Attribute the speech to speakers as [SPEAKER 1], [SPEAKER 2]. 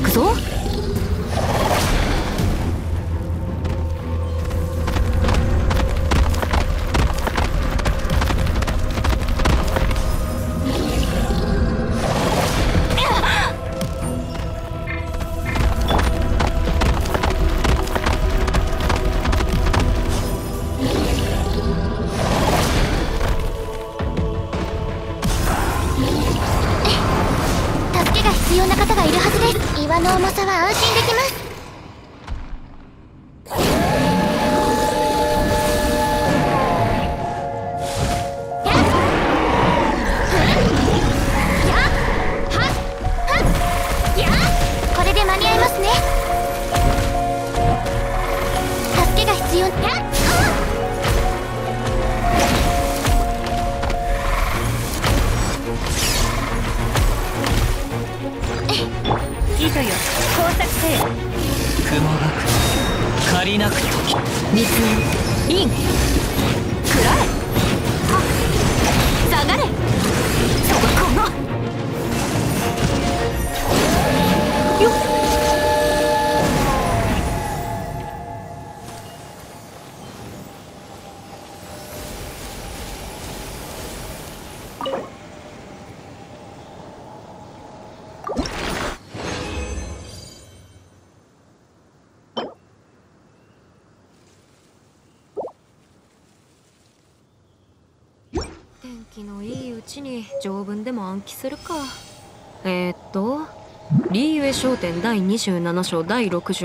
[SPEAKER 1] くぞ。
[SPEAKER 2] 必要な方がいるはずです。岩の重さは安心できます。これで間に合いますね。助けが必要。
[SPEAKER 1] 糸よ、工作せよ。
[SPEAKER 3] 雲がく借りなく時
[SPEAKER 1] 見つめイン食らえ。下がれ。そこのよっ。天気のいいうちに条文でも暗記するか。リーウェ商店第27章第60